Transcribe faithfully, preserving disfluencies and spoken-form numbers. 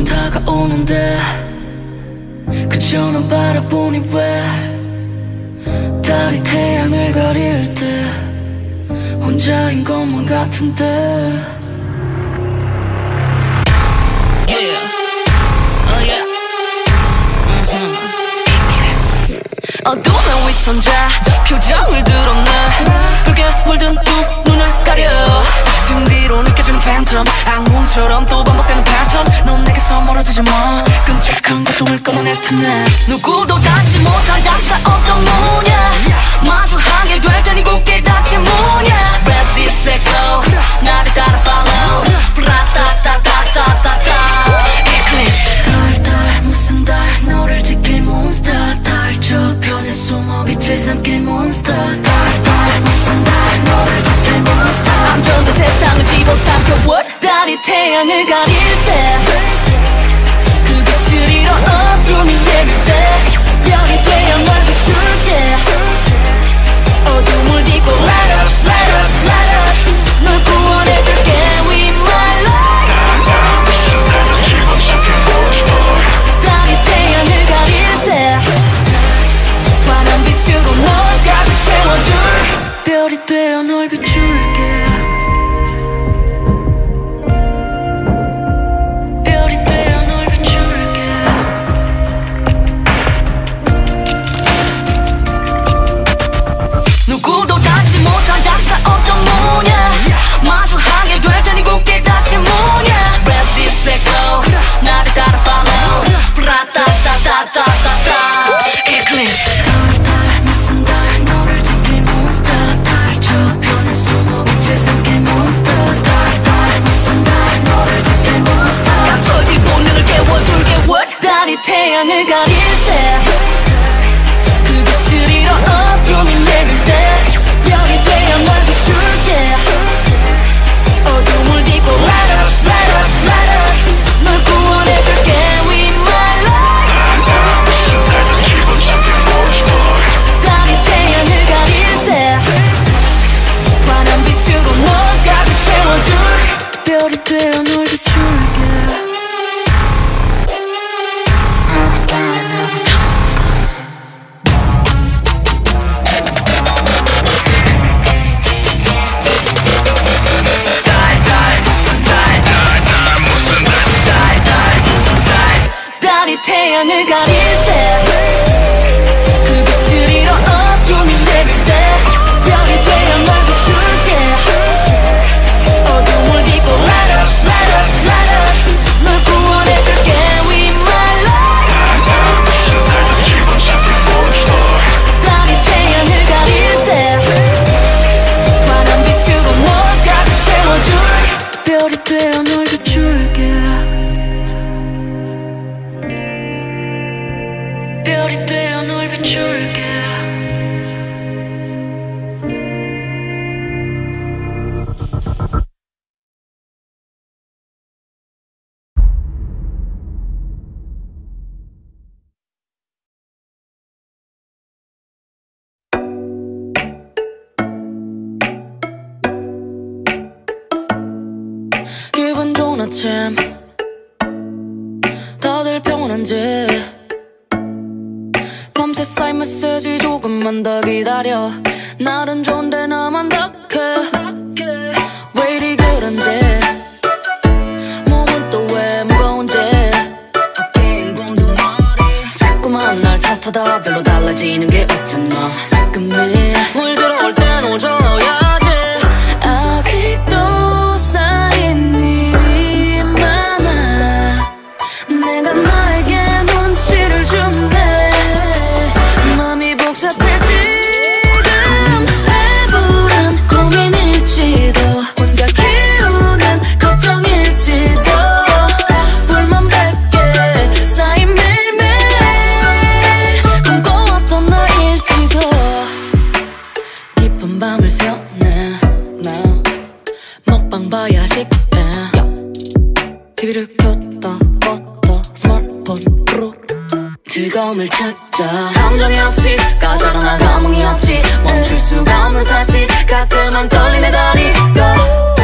다가오는데 그저 넌 바라보니 왜 달이 태양을 가릴 때 혼자인 것만 같은데. Yeah. Oh yeah. Eclipse. 어두운 위선자 표정을 드러내 붉게 물든 두 눈을 가려 등 뒤로 느껴지는 팬텀 악몽처럼 또 반복되는 패턴. 넌 내게서 멀어지지 마. 끔찍한 고통을 끊어낼 테네. 누구도 닿지 못할 약사 어떤 무냐 마주하게 될 테니 굳게 닫지 무냐. Ready set go 나를 따라 follow 브라따따따따따따 Eclipse. 달 달 무슨 달 너를 지킬 몬스터 달 저편에 숨어 빛을 삼킬 몬스터 달 달 무슨 달 너를 지킬 몬스터 안전된 세상을 집어삼켜 what. 달이 태양을 가릴 때 그 빛을 잃어 어둠이 내릴 때 별이 되어 널 비출게 어둠을 딛고 light up light up light up 널 구원해줄게 with my light. 달이 태양을 가릴 때 환한 빛으로 널 가득 채워줄 별이 되어 널 비출게 별이 되어 널 비출게. 누구도 닿지 못할 약사 어떤 무냐 마주하게 될 테니 굳게 닫지 무냐. Ready set go 나를 따라 follow 브라따따따따따따 Eclipse. 달 달 무슨 달 너를 지킬 몬스터 달 저편에 숨어 빛을 삼킬 몬스터 달 달 무슨 달 너를 지킬 몬스터 감춰진 본능을 깨워줄게 what. 달이 태양을 가릴 때 그 빛을 잃어 어둠이 내릴 때 별이 되어 널 비출게 어둠을 딛고 light up light up light up 널 구원해줄게 with my light. 달이 태양을 가릴 때 환한 빛으로 널 가득 채워줄 별이 되어 널 비출게. 달이 태양을 가릴 때 그 빛을 잃어 어둠이 내릴 때 별이 되어 널 비출게 어둠을 딛고 light up light up light up 널 구원해줄게 with my light. 달이 태양을 가릴 때 환한 빛으로 널 가득 채워줄 별이 되어 널 비출게 별이 되어 널 비출게. 기분 좋은 아침 다들 평온한지 밤새 쌓인 메시지 조금만 더 기다려 날은 좋은데 나만 덕해 왜 이리 그런지 몸은 또 왜 무거운지 자꾸만 날 탓하다 별로 달라지는 게 없잖아. 지금이 물 들어올 땐 오줘야지 아직도 쌓인 일이 많아 내가 나에게 눈치를 준대 맘이 복잡해 지금 왜 불안 고민일지도 혼자 키우는 걱정일지도 불만 백 개 쌓인 매일매일 꿈꿔왔던 나일지도 깊은 밤을 새우네 먹방 봐야 식네 티비를 켰다 껐다 스마트폰으로 즐거움을 찾자. 감정이 없지 까다로운 감흥이 없지 멈출 수가 없는 사치 가끔은 더